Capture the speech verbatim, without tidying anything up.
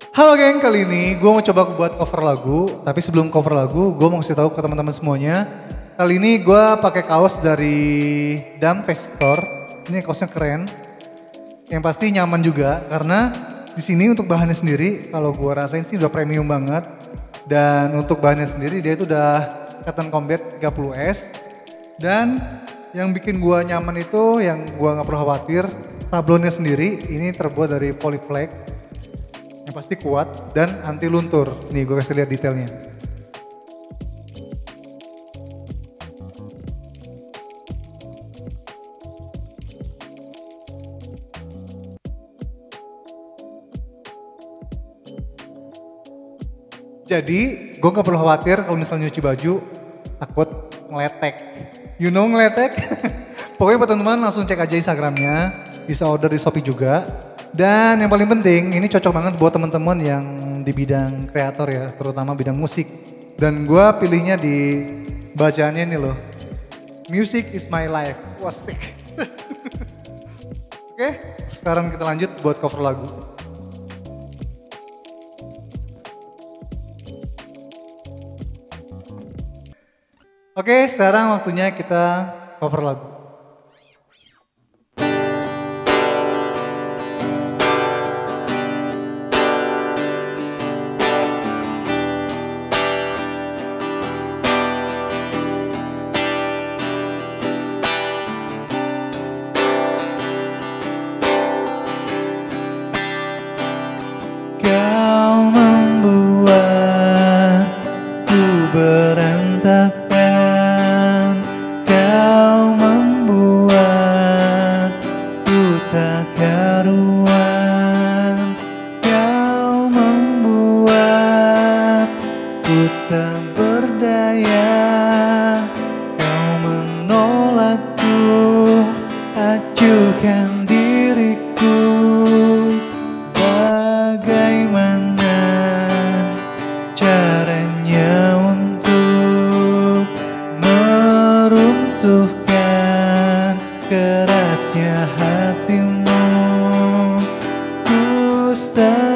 Halo geng, kali ini gue mau coba buat cover lagu. Tapi sebelum cover lagu, gue mau kasih tahu ke teman-teman semuanya. Kali ini gue pakai kaos dari Dam Face Store. Ini kaosnya keren. Yang pasti nyaman juga karena di sini untuk bahannya sendiri, kalau gue rasain sih udah premium banget. Dan untuk bahannya sendiri dia itu udah Cotton Combat tiga puluh S. Dan yang bikin gue nyaman itu, yang gue nggak perlu khawatir, sablonnya sendiri ini terbuat dari polyflex. Yang pasti kuat dan anti luntur. Nih gue kasih lihat detailnya. Jadi gue gak perlu khawatir kalau misalnya nyuci baju takut ngeletek. You know ngeletek? Pokoknya buat teman-teman langsung cek aja Instagramnya. Bisa order di Shopee juga. Dan yang paling penting, ini cocok banget buat teman-teman yang di bidang kreator ya, terutama bidang musik. Dan gue pilihnya di bacaannya nih loh, Music is my life. Wasik. Oke, sekarang kita lanjut buat cover lagu. Oke, sekarang waktunya kita cover lagu. Kau membuatku berantakan, kau membuatku tak karuan, kau membuatku tak berdaya, kau menolakku, acuhkan diriku. Bagaimana caranya untuk meruntuhkan kerasnya hatimu? Ku